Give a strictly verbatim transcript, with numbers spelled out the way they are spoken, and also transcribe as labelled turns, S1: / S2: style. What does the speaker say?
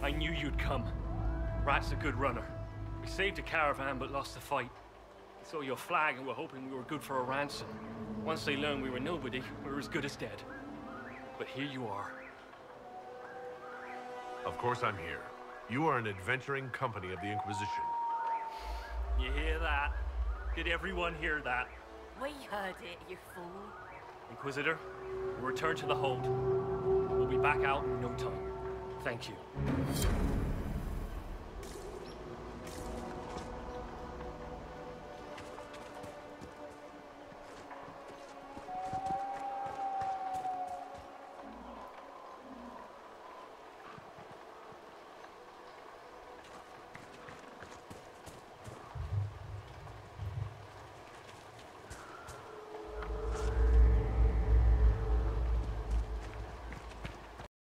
S1: I knew you'd come. Rat's a good runner. We saved a caravan but lost the fight. They saw your flag and were hoping we were good for a ransom. Once they learned we were nobody, we were as good as dead. But here you are.
S2: Of course I'm here. You are an adventuring company of the Inquisition.
S1: You hear that? Did everyone hear that?
S3: We heard it, you fool.
S1: Inquisitor, we'll return to the hold. We'll be back out in no time. Thank you.